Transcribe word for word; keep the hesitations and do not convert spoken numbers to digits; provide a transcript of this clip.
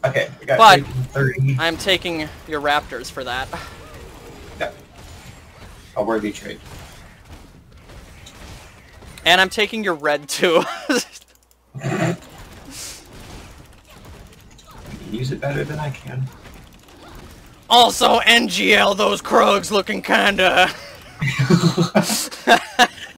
Okay, I got But thirty. I'm taking your raptors for that. Yeah. A worthy trade. And I'm taking your red too. You use it better than I can. Also, N G L, those Krugs looking kinda...